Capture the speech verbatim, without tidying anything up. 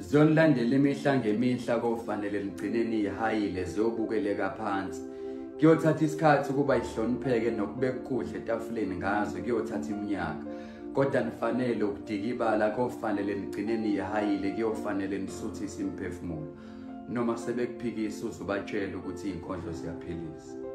Zonlandela imihla ngemihla kofanele ligcine nihayile ziyobukeleka phansi. Kuyothatha isikhathi ukuba ihlonipheke nokubeka ukudla etafuleni ngazo kuyothatha iminyaka. Kodwa nifanele ukudika ibala kofanele ligcine nihayile kuyofanele nisuthise imiphefumulo. Noma sebekuphikisa uzubatshela ukuthi inkondlo ziyaphilisa.